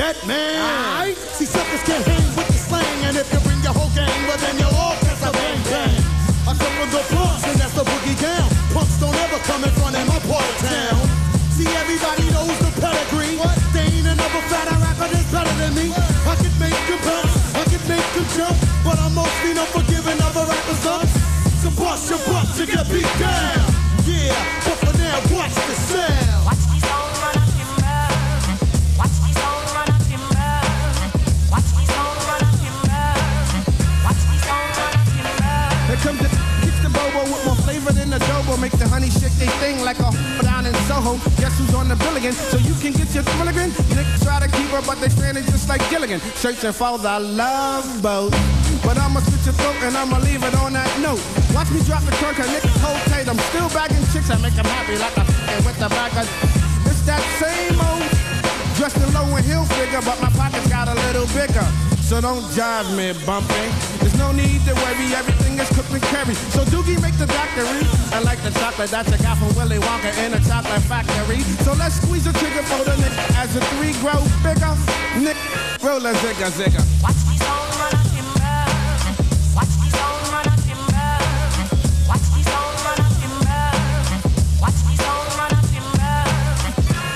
that man. See, suckers can't hang with the slang, and if you bring your whole gang, well then you'll all catch a bang bang. I come from the Bronx, and that's the boogie down. Punks don't ever come in front of my part of town. See, everybody knows the pedigree. What? There ain't another fatter rapper that's better than me. I can make them bounce, I can make them jump, but I'm mostly not for giving other rappers up. So bust your butt to get beat down. Yeah, but for now, watch the sound. Watch these hoes run up your mouth. Watch these hoes run up your mouth. Watch these hoes run up your mouth. Watch these hoes run up your mouth. Here comes the kick the bobo with more flavor than the dobo. Make the honey shake they thing like a down in Soho. Guess who's on the bill again? So you can get your thrill again. Niggas try to keep her, but they stranded just like Gilligan. Searching for the love boat. But I'ma switch your throat and I'ma leave it on that note. Watch me drop the trunk and niggas hold tight. I'm still bagging chicks. I make them happy like a f***ing with the bag of. It's that same old dressed in low and heel figure, but my pockets got a little bigger. So don't jive me, bumpy. There's no need to worry, everything is cooked and carried. So Doogie make the doctory. I like the chocolate that you got from Willy Wonka in a chocolate factory. So let's squeeze the trigger for the nick. As the three grow bigger, nick, roll a zigga zigga. Watch these hoes run up your mouth. Watch these hoes run up your mouth. Watch these hoes run up your mouth. Watch these hoes run up your mouth.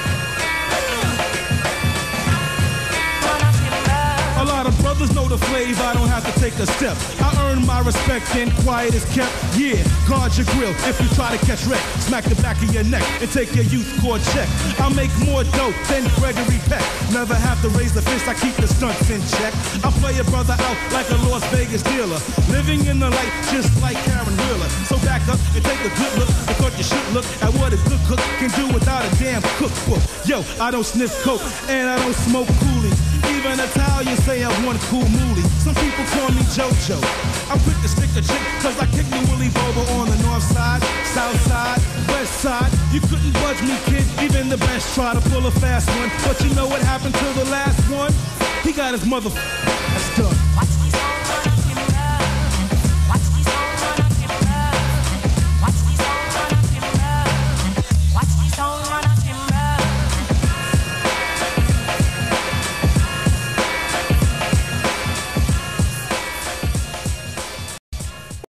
Run up your mouth. A lot of brothers know the flavor, I don't have to take a step. I earn my respect and quiet is kept. Yeah, guard your grill if you try to catch wreck. Smack the back of your neck and take your youth court check. I make more dope than Gregory Peck. Never have to raise the fist, I keep the stunts in check. I play a brother out like a Las Vegas dealer. Living in the light just like Karen Wheeler. So back up and take a good look. I thought you should look at what a good cook can do without a damn cookbook. Yo, I don't sniff coke and I don't smoke coolies. Even Italians say I'm one cool moolie. Some people call me JoJo. I'm quick to stick a chick, cause I kick me Willie Bobo on the north side, south side, west side. You couldn't budge me, kid, even the best try to pull a fast one. But you know what happened to the last one? He got his mother. That's done.